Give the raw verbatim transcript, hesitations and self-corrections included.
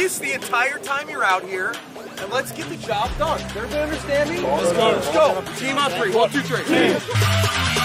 focus the entire time you're out here, and let's get the job done. Does everybody understand me? Let's go. Let's go. Team on three. One, two, three.